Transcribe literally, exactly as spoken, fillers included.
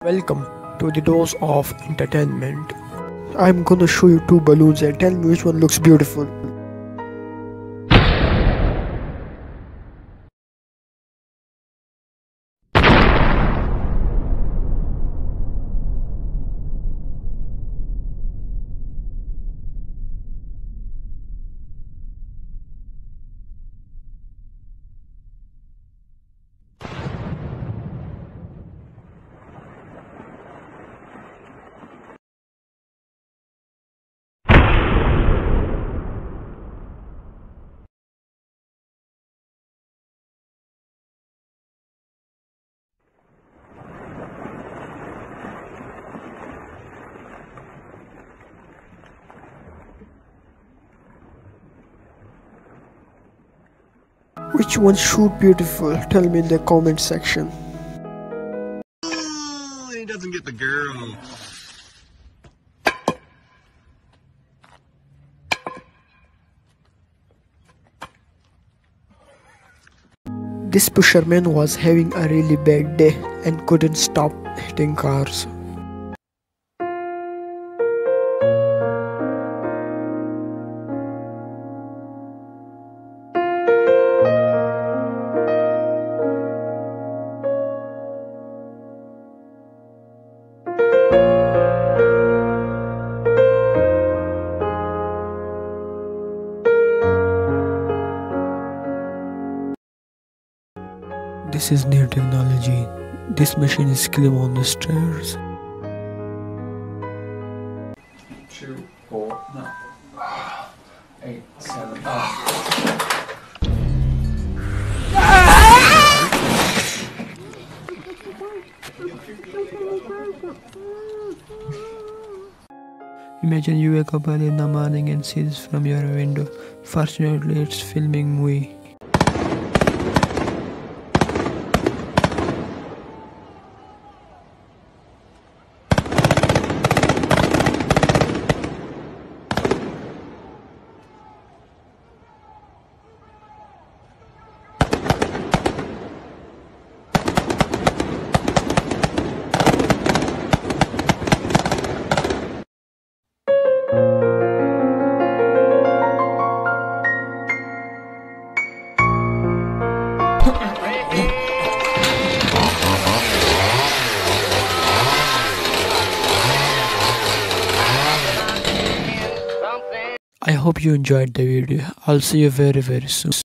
Welcome to the dose of entertainment. I'm gonna show you two balloons and tell me which one looks beautiful. Which one shoot beautiful? Tell me in the comment section. Oh, he doesn't get the girl. This pusherman was having a really bad day and couldn't stop hitting cars. This is new technology. This machine is climb on the stairs. Two, four, no. Eight, seven, oh. Imagine you wake up early in the morning and see this from your window. Fortunately, it's filming movie. I hope you enjoyed the video. I'll see you very very soon.